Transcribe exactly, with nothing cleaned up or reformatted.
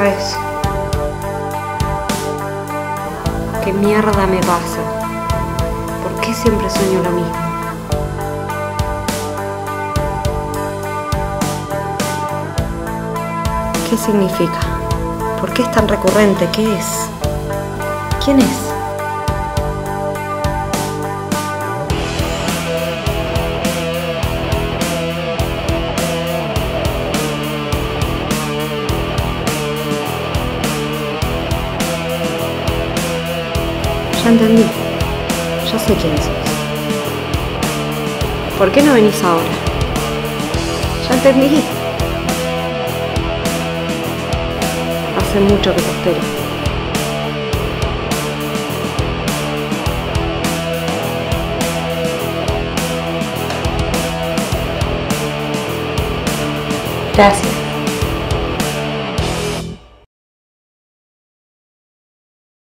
¿Sabes? ¿Qué mierda me pasa? ¿Por qué siempre sueño lo mismo? ¿Qué significa? ¿Por qué es tan recurrente? ¿Qué es? ¿Quién es? Ya entendí. Ya sé quién sos. ¿Por qué no venís ahora? Ya entendí. Hace mucho que te espero. Gracias.